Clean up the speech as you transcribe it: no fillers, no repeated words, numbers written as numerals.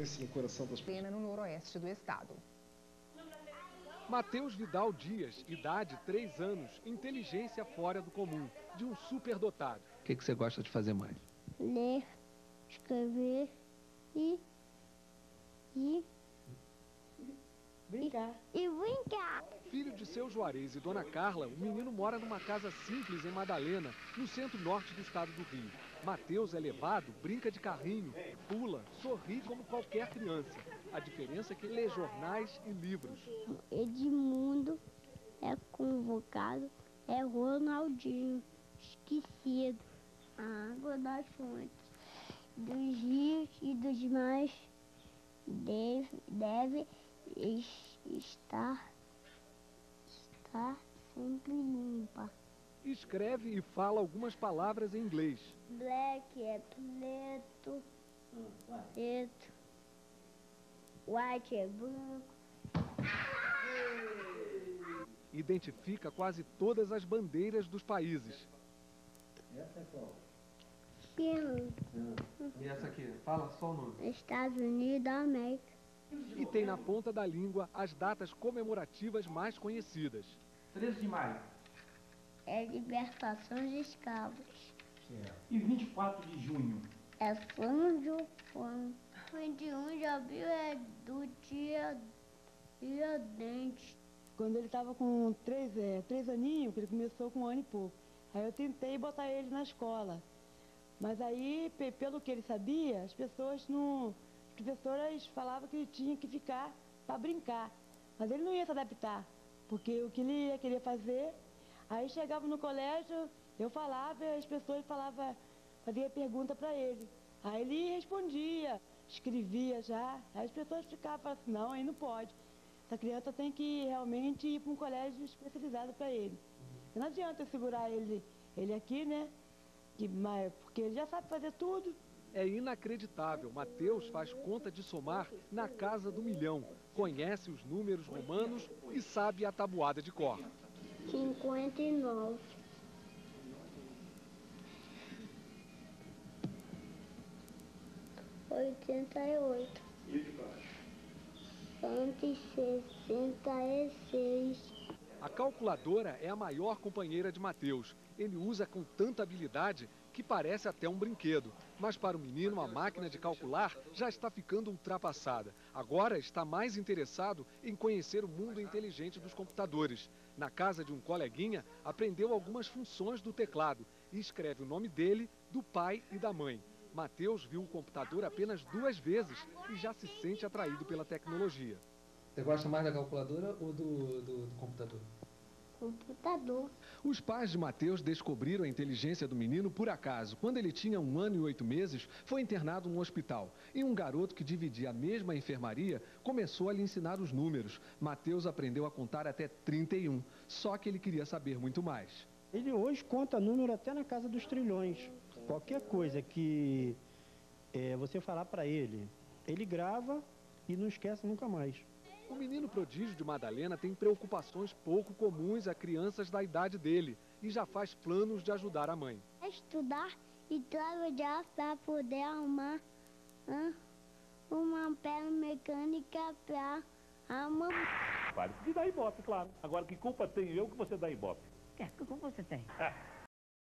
interesse no coração das pessoas. Pena no noroeste do estado. Matheus Vidal Dias, idade 3 anos, inteligência fora do comum, de um superdotado. O que você gosta de fazer mais? Ler, escrever e brincar. Filho de seu Juarez e Dona Carla, o menino mora numa casa simples em Madalena, no centro-norte do estado do Rio. Matheus é levado, brinca de carrinho, pula, sorri como qualquer criança. A diferença é que lê jornais e livros. Edmundo é convocado, é Ronaldinho, esquecido. A água das fontes, dos rios e dos mares deve estar sempre limpa. Escreve e fala algumas palavras em inglês. Black é preto, white é branco. Identifica quase todas as bandeiras dos países. Essa é qual? E essa aqui? Fala só o nome. Estados Unidos da América. E tem na ponta da língua as datas comemorativas mais conhecidas. 13 de maio. É libertação de escravos. E 24 de junho. É São João. 21 de abril é do dia dente. Quando ele estava com 3 aninhos, que ele começou com 1 ano e pouco. Aí eu tentei botar ele na escola. Mas aí, pelo que ele sabia, as professoras falavam que ele tinha que ficar para brincar. Mas ele não ia se adaptar, porque o que ele ia querer fazer. Aí chegava no colégio, eu falava, e as pessoas fazia pergunta para ele. Aí ele respondia, escrevia já. Aí as pessoas ficavam assim, não, aí não pode. Essa criança tem que realmente ir para um colégio especializado para ele. Não adianta eu segurar ele aqui, né? Porque ele já sabe fazer tudo. É inacreditável. Matheus faz conta de somar na casa do milhão. Conhece os números romanos e sabe a tabuada de cor. 59. 88. E de baixo? 166. A calculadora é a maior companheira de Matheus. Ele usa com tanta habilidade que parece até um brinquedo. Mas para o menino, a máquina de calcular já está ficando ultrapassada. Agora está mais interessado em conhecer o mundo inteligente dos computadores. Na casa de um coleguinha, aprendeu algumas funções do teclado e escreve o nome dele, do pai e da mãe. Matheus viu o computador apenas 2 vezes e já se sente atraído pela tecnologia. Você gosta mais da calculadora ou do computador? Computador. Os pais de Matheus descobriram a inteligência do menino por acaso. Quando ele tinha 1 ano e 8 meses, foi internado num hospital. E um garoto que dividia a mesma enfermaria começou a lhe ensinar os números. Matheus aprendeu a contar até 31, só que ele queria saber muito mais. Ele hoje conta número até na casa dos trilhões. Qualquer coisa que você falar para ele, ele grava e não esquece nunca mais. O menino prodígio de Madalena tem preocupações pouco comuns a crianças da idade dele e já faz planos de ajudar a mãe. Estudar e trabalhar para poder arrumar uma perna mecânica para a mamãe. Vale de dar ibope, claro. Agora, que culpa tenho eu que você dá ibope? Que culpa você tem?